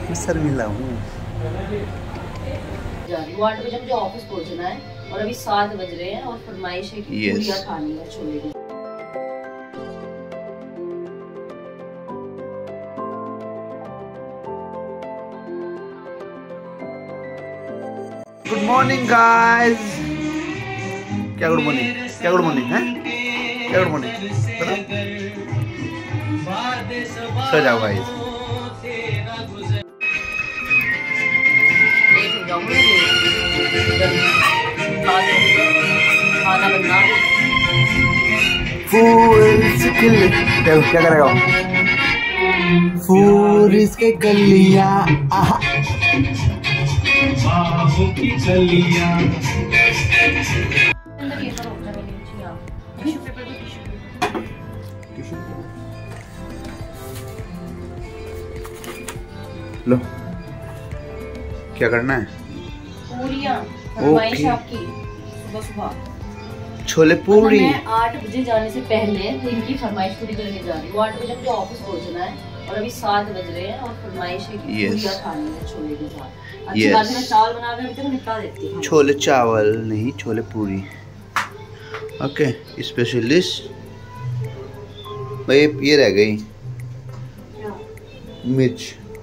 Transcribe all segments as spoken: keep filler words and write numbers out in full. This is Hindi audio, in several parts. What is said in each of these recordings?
मैं शर्मिला हूँ। आठ बजे मुझे ऑफिस पहुंचना है और अभी सात बज रहे हैं और फरमाइश है कि पूरियां खानी है छोले की। Good morning guys. क्या गुड मॉर्निंग, क्या गुड मॉर्निंग है, क्या गुड मॉर्निंग सो जाओ गाइस। खाना बनना फूल क्या करेगा, फूल इसके कलियां की कलियां। लो क्या करना है, पूरियां फरमाइश आपकी सुबह सुबह छोले पूरी। मैं आठ बजे जाने से पहले इनकी फरमाइश पूरी करके जा रही हूँ। आठ बजे मुझे ऑफिस पहुंचना है और अभी सात बज रहे हैं और फरमाइश है कि पूरियां खानी है छोले के साथ। अच्छी बात है, मैं चावल बना के अभी तक निपटा देती हूँ। छोले चावल नहीं, छोले पूरी। ओके स्पेशलिस्ट भाई ये रह गई मिर्च।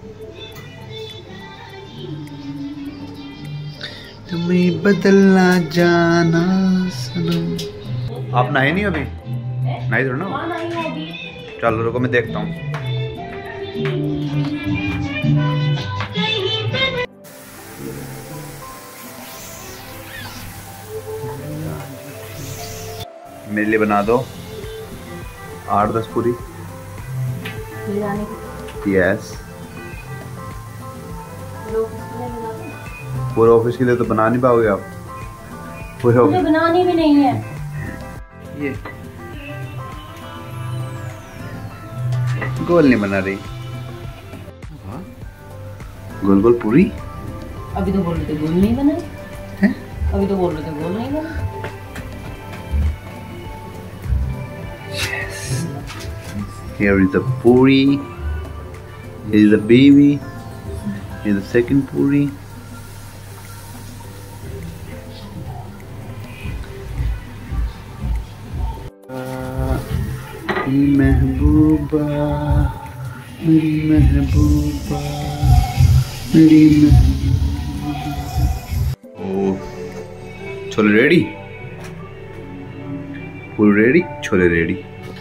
तुम्हें बदलना जाना सनम। आप नहाए नहीं अभी? नहीं थोड़ा ना, चलो रुको मैं देखता हूँ। मेरे लिए बना दो आठ दस पूरी। यस पूरे ऑफिस के लिए तो बना नहीं पाओगे आप। पूरे ऑफिस बनानी भी नहीं है। ये गोल नहीं बना रही, गोल गोल पूरी। अभी तो बोल रहे थे गोल नहीं बना है, अभी तो बोल रहे थे गोल नहीं बना। Yes. Here is the puri. Here is the baby. Here is the second puri. महबूबा मेरी महबूबा मेरी महबूबा। ओ छोले रेडी, पूरी रेडी, छोले रेडी।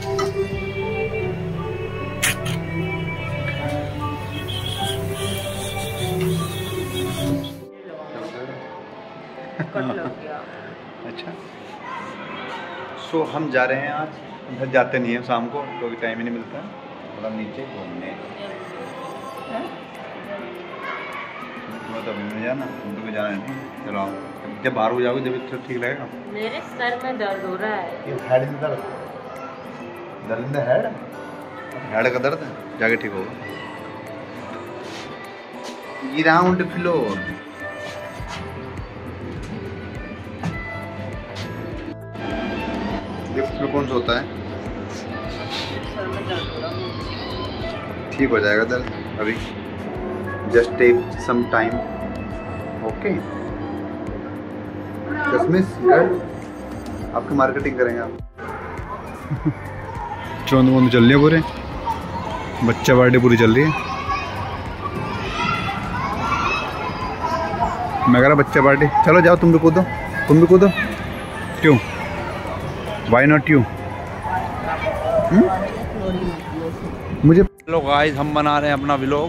अच्छा सो so, हम जा रहे हैं आज, घर जाते नहीं है शाम को क्योंकि टाइम ही नहीं मिलता है। मतलब नीचे घूमने मतलब नहीं जाना, तुम्हें जाना नहीं। चलो आओ, जब बाहर हो जाओगे जब तो ठीक लगेगा। मेरे सर में दर्द हो रहा है। ये हेड में दर्द, दर्द इन द हेड, हेड का दर्द जाके ठीक होगा। राउंड फ्लोर लिफ्ट में कौन सा होता है? ठीक हो जाएगा दर्द अभी, just take some time. Okay जसमिस गर्ल आपकी मार्केटिंग करेंगे आप। चौंध वोंध चल रही है पूरे, बच्चा पार्टी पूरी चल रही है। मैं कह रहा बच्चा पार्टी, चलो जाओ तुम भी कूदो, तुम भी कूदो। क्यों, वाई नॉट यू? मुझे लोग गाइस हम बना रहे हैं अपना व्लॉग।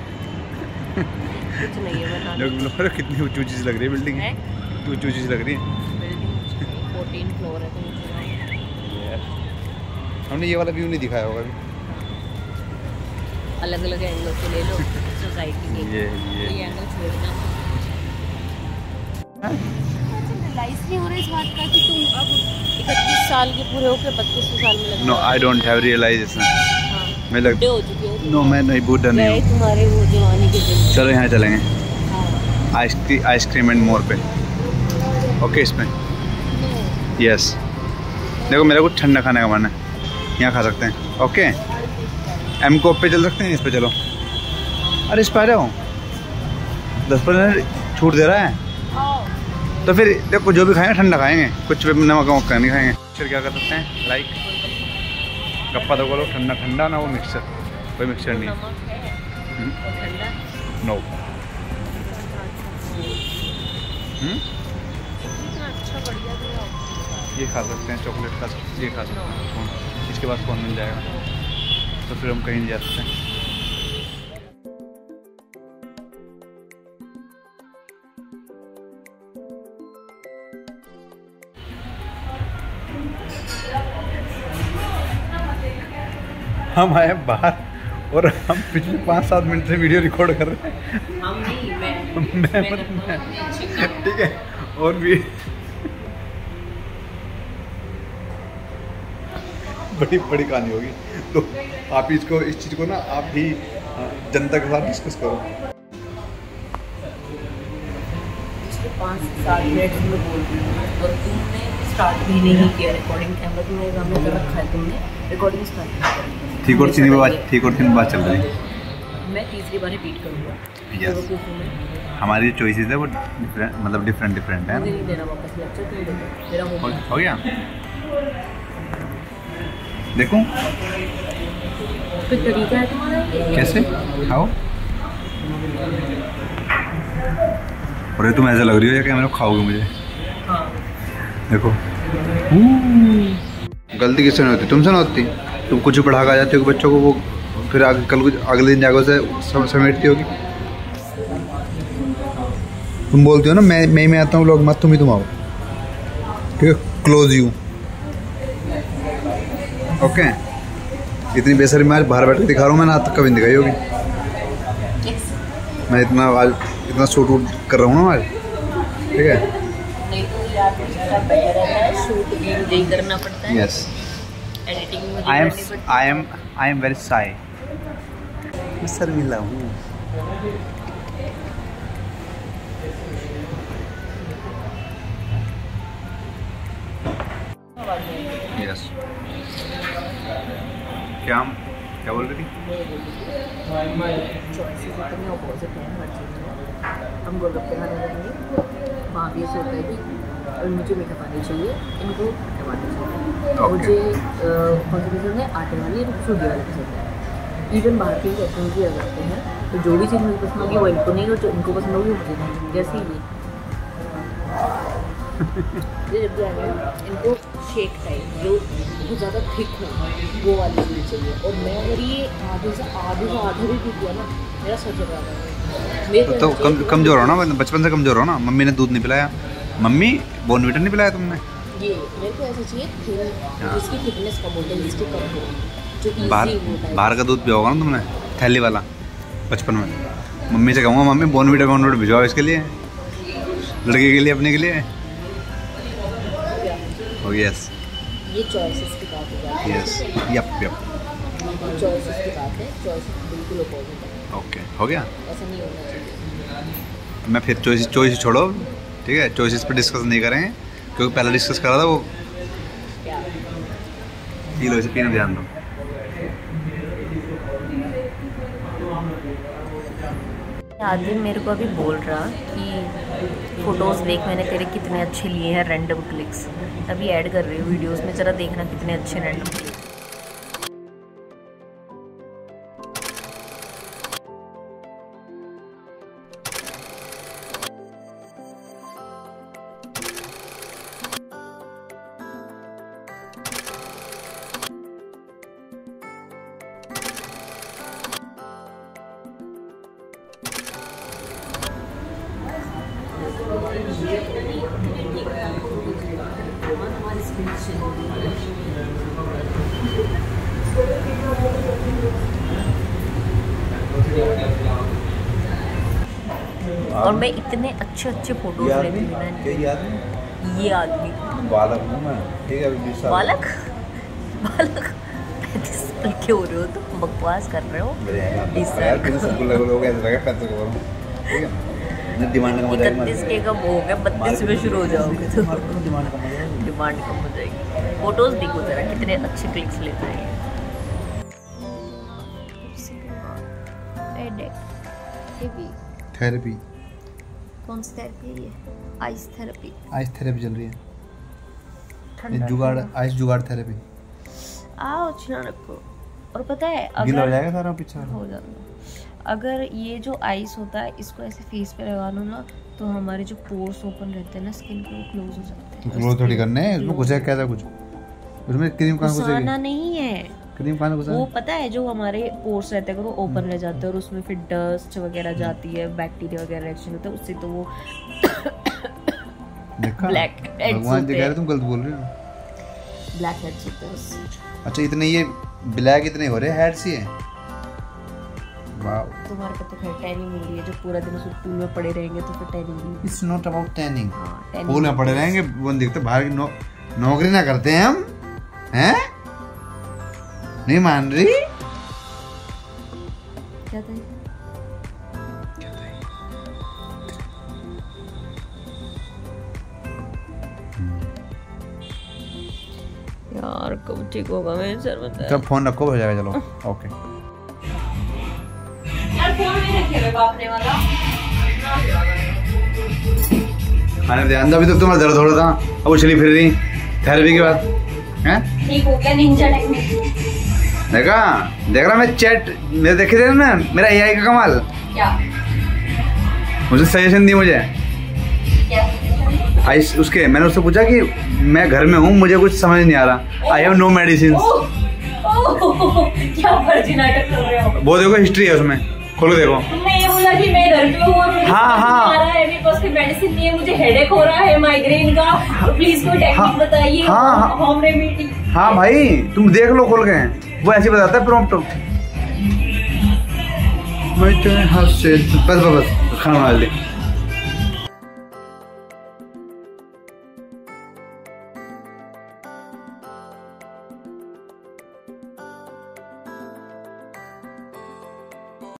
कुछ नहीं है बना। कितनी ऊंची ऊंची लग रही है बिल्डिंग, ऊंची ऊंची लग रही है। चौदह फ्लोर है। हमने ये वाला व्यू नहीं दिखाया होगा अभी। अलग अलग एंगल से ले लो सोसाइटी के। ये ये एंगल छोड़ना। रियलाइज नहीं हो रहा इस बात का कि तुम अब इकतीस साल के पूरे होकर बत्तीसवें साल में लग। No I don't have realisation. मैं लग हो चुके हो। नो मैं नहीं बूढ़ा नहीं हूँ। तुम्हारे वो जवानी के दिन। चलो यहाँ चलेंगे आइसक्रीम आइसक्रीम एंड मोर पे। ओके इसमें यस देखो मेरा कुछ ठंडा खाने का मन है, यहाँ खा सकते हैं। ओके एम कोप पे चल सकते हैं, इस पे चलो। अरे इस पे आ जाओ। दस परसेंट छूट दे रहा है। तो फिर देखो जो भी खाएंगे ठंडा खाएंगे, कुछ भी नमक वमक नहीं खाएंगे। मिक्सर क्या कर सकते हैं, लाइक गप्पा तो बोलो ठंडा ठंडा ना, वो मिक्सर कोई मिक्सर नहीं। नो ये खा सकते हैं, चॉकलेट खा सकते हैं, ये खा सकते हैं। इसके बाद कौन मिल जाएगा, तो फिर हम कहीं नहीं जा सकते हैं। हम आए बाहर और हम पिछले पाँच सात मिनट से वीडियो रिकॉर्ड कर रहे हैं। हम नहीं, मैं मैं मतलब मैं ठीक है। और भी बड़ी बड़ी कहानी होगी, तो आप इसको इस चीज़ को ना आप ही जनता के साथ डिस्कस करो। पाँच सात मिनट में बोल रही हूँ और तुमने स्टार्ट भी नहीं किया रिकॉर्डिंग। कैमरा तुम्हारे सामने तो रखा है, तुमने रिकॉर्डिंग स्टार्ट नहीं की। ठीक और तीन बात ठीक और तीन बात चल रही है। मैं तीसरी बार रिपीट करूँगा। यस, हमारी जो चॉइसेस है वो डिफरेंट, मतलब डिफरेंट डिफरेंट है। मुझे नहीं देना वापस लेक्चर, तुम दे दो, मेरा हो गया। हो गया, देखो कोई तरीका है तुम्हारा? कैसे खाओ। और तुम ऐसा लग रही हो या कैमरा खाओगे मुझे। हाँ देखो गलती किससे नहीं होती, तुमसे ना होती। तुम कुछ पढ़ा कर जाते हो बच्चों को, वो फिर आगे कल कुछ अगले दिन जाकर से समेटती होगी। तुम बोलती हो ना मैं मैं मैं आता हूँ लोग मत, तुम ही तुम आओ। ठीक है, क्लोज यू। ओके, इतनी बेसरी मैं आज बाहर बैठ के दिखा रहा हूँ, मैंने आज तक कभी नहीं दिखाई होगी। मैं इतना आज इतना शूट वूट कर रहा हूँ ना आज। ठीक है, नहीं तो यार बेटर है, शूट भी मुझे ही करना पड़ता है। यस, एडिटिंग मुझे आई एम करनी पड़ती है। I am I am very shy. मैं शर्मिला हूँ। यस, क्या हम क्या बोल रही थी? चॉइसेस इतने ऑपोजिट हैं हर चीज़ में। हम गोलगप्पे खाने जाएंगे, वहाँ भी ऐसे होता है कि मुझे मीठा पानी चाहिए, इनको टमाटर चाहिए। मुझे कौन सी पसंद है, आटे वाली या सूजी वाली पसंद है। इवन बाहर के रेस्टोरेंट भी आ जाते हैं, तो जो भी चीज़ मुझे पसंद होगी वो इनको नहीं, और जो इनको पसंद होगी वो मुझे नहीं। जैसे ये जब जाएंगे इनको शेक टाइप जो बहुत ज़्यादा थिक हो वो वाली चीज़ चाहिए। और मैं अगर ये आधे से आधे से आधे भी पी दिया ना, मेरा सच रहा है। तो कम कमज़ोर हो ना, बचपन से कमज़ोर हो ना। मम्मी ने दूध नहीं पिलाया, मम्मी बॉर्नवीटा नहीं पिलाया तुमने। ये मेरे को ऐसा चाहिए थिन, जिसकी थिकनेस कम होती है, जिसकी कम हो, जो इजी बाहर होता है। बाहर का दूध पिया होगा ना तुमने, थैली वाला, बचपन में। मम्मी से कहूँगा मम्मी बॉर्नवीटा बॉर्नवीटा भिजवाओ इसके लिए, लड़के के लिए, अपने के लिए। ओह यस, ये चॉइसेस की बात हो जाती है। यस, यप यप, चॉइसेस की बात है, चॉइसेस बिल्कुल अपोजिट है। ओके, हो गया। ऐसा नहीं होना चाहिए। मैं फिर चॉइस चॉइस छोड़ो, ठीक है, चॉइसेस पे डिस्कस नहीं करेंगे, क्योंकि पहले डिस्कस करा था वो। क्या पी लो इसे, पीने ध्यान दो। आदमी मेरे को अभी बोल रहा कि फ़ोटोज़ देख मैंने तेरे कितने अच्छे लिए हैं, रैंडम क्लिक्स। अभी ऐड कर रही हूँ वीडियोस में, ज़रा देखना कितने अच्छे रैंडम क्लिक्स। और मैं इतने अच्छे अच्छे फोटोज लेती हूँ ना। ये आदमी बालक हूँ मैं, ठीक है, बीस साल बालक बालक पैंतीस साल के हो रहे हो, तो बकवास कर रहे हो। बीस साल इकतीस के कब हो गए, बत्तीस में शुरू हो जाओगे तो डिमांड कम हो जाएगी। फोटोज देखो जरा कितने अच्छे क्लिक्स लेते हैं। थेरेपी कौन सी थेरेपी है ये? Ice therapy. आइस थेरेपी चल रही है। ठंडा जुगाड़, आइस जुगाड़ थेरेपी। आओ छिना रखो। और पता है गीला हो अगर जाएगा सारा पीछे हो जाता, अगर ये जो आइस होता है इसको ऐसे फेस पे लगा लो ना तो हमारे जो पोर्स ओपन रहते हैं ना स्किन के वो क्लोज हो जाते हैं। क्लोज थोड़ी करने हैं इसमें, घुसे कैसा कुछ उसमें क्रीम कहाँ घुसेगी? घुसाना नहीं है, क्रीम कहाँ घुसा? वो पता है जो हमारे पोर्स रहते हैं अगर वो ओपन रह जाते हैं और उसमें फिर डस्ट वगैरह जाती है, बैक्टीरिया वगैरह रिएक्शन होता है उससे, तो वो देखा ब्लैक हेड्स भगवान जी होते कह रहे हैं, तुम गलत बोल रहे हो। ब्लैक हेड्स होते हैं उससे। अच्छा इतने ये ब्लैक इतने हो रहे हैं हेड्स ही हैं? वाओ। तुम्हारे को तो खैर टैनिंग मिल रही है, जो पूरा दिन उस पूल में पड़े रहेंगे तो फिर टैनिंग मिलेगी। It's not about tanning. हां पूल में पड़े रहेंगे वो दिखते बाहर की नौ, नौकरी ना करते हैं हम हैं? नहीं मान रही? क्या था ये? यार कब ठीक होगा मेरे सर में दर्द। चल फोन रखो हो जाएगा। चलो ओके। यार फोन नहीं रखे हुए बाप ने वाला। मैंने ध्यान दिया अभी तक तुम्हारा दर्द हो रहा था, अब उछली फिर रही थेरेपी के बाद हैं? ठीक हो गया निंजा टेक्निक। देखा देख रहा मैं चैट मेरे देखे थे ना मेरा एआई का कमाल। क्या? मुझे सजेशन दी मुझे क्या? आइस उसके मैंने उससे पूछा कि मैं घर में हूँ मुझे कुछ समझ नहीं आ रहा, आई हैव नो मेडिसिन। क्या फर्जी नाटक कर रहे हो? वो देखो हिस्ट्री है उसमें, खोलो देखो। तुमने ये बोला कि मैं घर पे हूँ और मुझे हाँ, हाँ। आ रहा है, मेरे पास कोई मेडिसिन नहीं है, मुझे हेडेक हो रहा है माइग्रेन का, तो प्लीज कोई टेक्निक हाँ, बताइए। हाँ, हाँ। Home remedy. हाँ भाई तुम देख लो खोल के, वो ऐसे बताता है प्रॉम्प्ट। मैं तो बस बस बस खाना बना दे।